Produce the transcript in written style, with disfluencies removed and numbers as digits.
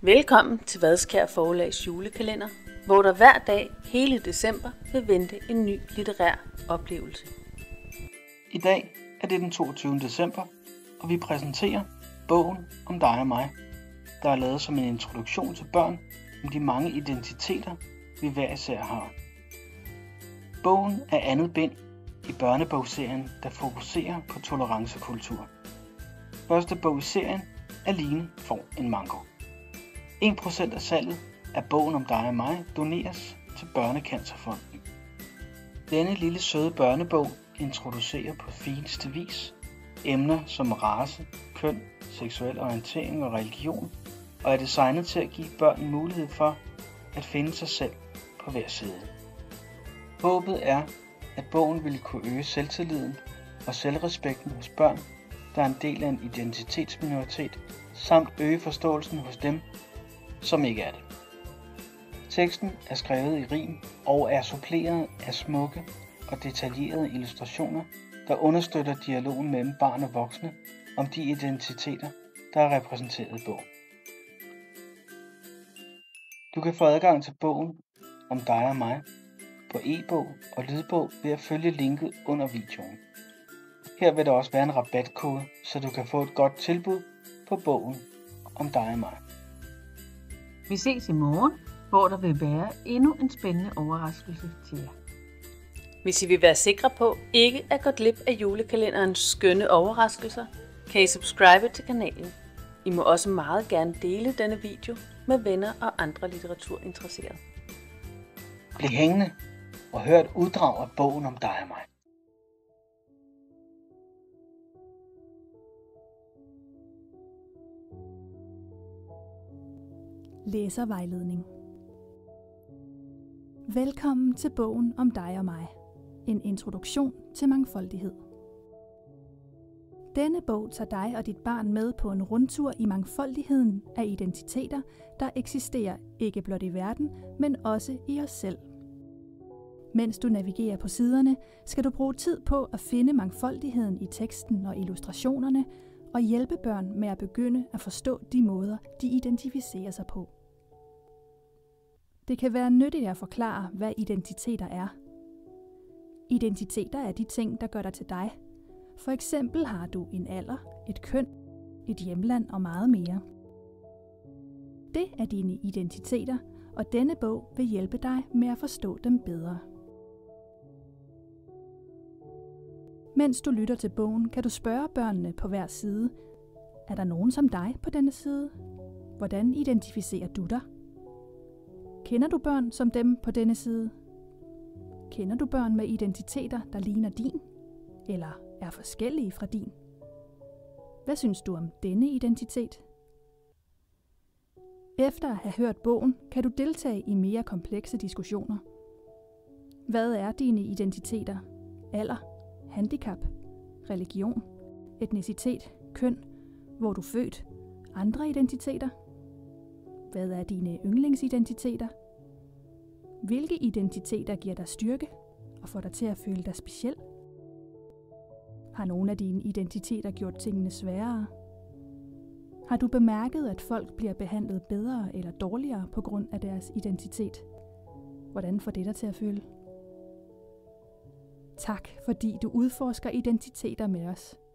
Velkommen til Vadskær Forlags julekalender, hvor der hver dag hele december vil vente en ny litterær oplevelse. I dag er det den 22. december, og vi præsenterer bogen om dig og mig, der er lavet som en introduktion til børn om de mange identiteter, vi hver især har. Bogen er andet bind i børnebogsserien, der fokuserer på tolerancekultur. Første bog i serien er Line får en mango. 1% af salget af bogen om dig og mig doneres til Børnecancerfonden. Denne lille søde børnebog introducerer på fineste vis emner som race, køn, seksuel orientering og religion, og er designet til at give børn mulighed for at finde sig selv på hver side. Håbet er, at bogen vil kunne øge selvtilliden og selvrespekten hos børn, der er en del af en identitetsminoritet, samt øge forståelsen hos dem, som ikke er det. Teksten er skrevet i rim og er suppleret af smukke og detaljerede illustrationer, der understøtter dialogen mellem barn og voksne om de identiteter, der er repræsenteret i bogen. Du kan få adgang til bogen om dig og mig på e-bog og lydbog ved at følge linket under videoen. Her vil der også være en rabatkode, så du kan få et godt tilbud på bogen om dig og mig. Vi ses i morgen, hvor der vil være endnu en spændende overraskelse til jer. Hvis I vil være sikre på ikke at gå glip af julekalenderens skønne overraskelser, kan I subscribe til kanalen. I må også meget gerne dele denne video med venner og andre litteraturinteresserede. Bliv hængende og hør et uddrag af bogen om dig og mig. Læservejledning. Velkommen til bogen om dig og mig. En introduktion til mangfoldighed. Denne bog tager dig og dit barn med på en rundtur i mangfoldigheden af identiteter, der eksisterer ikke blot i verden, men også i os selv. Mens du navigerer på siderne, skal du bruge tid på at finde mangfoldigheden i teksten og illustrationerne, og hjælpe børn med at begynde at forstå de måder, de identificerer sig på. Det kan være nyttigt at forklare, hvad identiteter er. Identiteter er de ting, der gør dig til dig. For eksempel har du en alder, et køn, et hjemland og meget mere. Det er dine identiteter, og denne bog vil hjælpe dig med at forstå dem bedre. Mens du lytter til bogen, kan du spørge børnene på hver side: er der nogen som dig på denne side? Hvordan identificerer du dig? Kender du børn som dem på denne side? Kender du børn med identiteter, der ligner din, eller er forskellige fra din? Hvad synes du om denne identitet? Efter at have hørt bogen, kan du deltage i mere komplekse diskussioner. Hvad er dine identiteter? Alder, handicap, religion, etnicitet, køn, hvor du er født, andre identiteter? Hvad er dine yndlingsidentiteter? Hvilke identiteter giver dig styrke og får dig til at føle dig speciel? Har nogle af dine identiteter gjort tingene sværere? Har du bemærket, at folk bliver behandlet bedre eller dårligere på grund af deres identitet? Hvordan får det dig til at føle? Tak, fordi du udforsker identiteter med os.